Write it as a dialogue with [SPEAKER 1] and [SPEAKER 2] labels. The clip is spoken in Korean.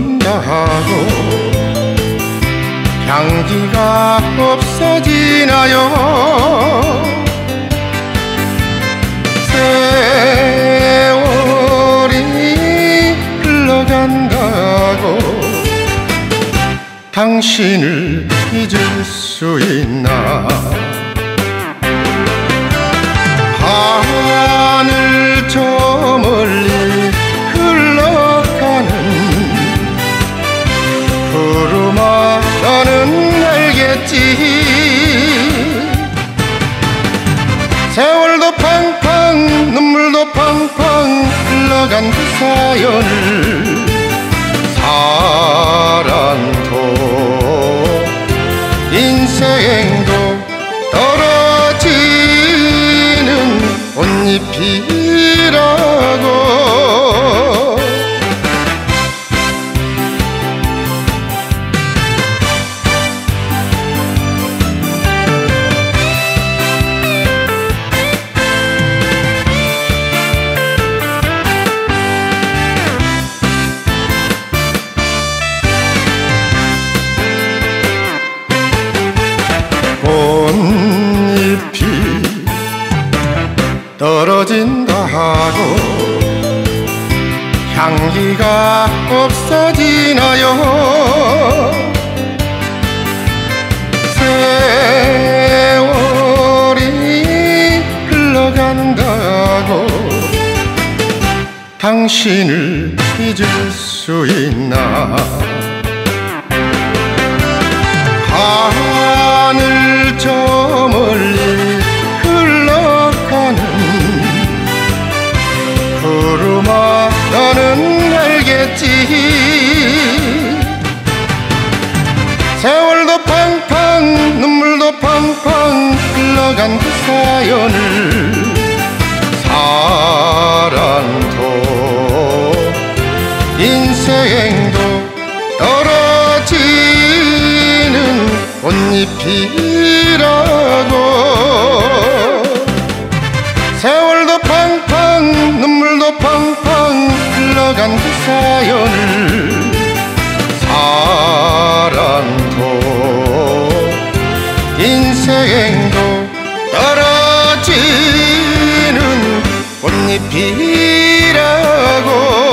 [SPEAKER 1] 떨어진다 하고 향기가 없어지나요? 세월이 흘러간다고 당신을 잊을 수 있나? 하늘 저 멀리 흘러가는 구름아 너는 알겠지? 세월도 팡팡 눈물도 팡팡 흘러간 그 사연을 사랑도 인생도 떨어지는 꽃잎이라고. 꽃잎이 떨어진다 하고 향기가 없어지나요? 세월이 흘러간다고 당신을 잊을 수 있나? 하늘 저 멀리 흘러가는 구름아 너는 알겠지? 세월도 팡팡 눈물도 팡팡 흘러간 그 사연을 사랑도 인생도 떨어지는 꽃잎이라고. 세월도 팡팡 눈물도 팡팡 흘러간 그 사연을 사랑도 인생도 떨어지는 꽃잎이라고.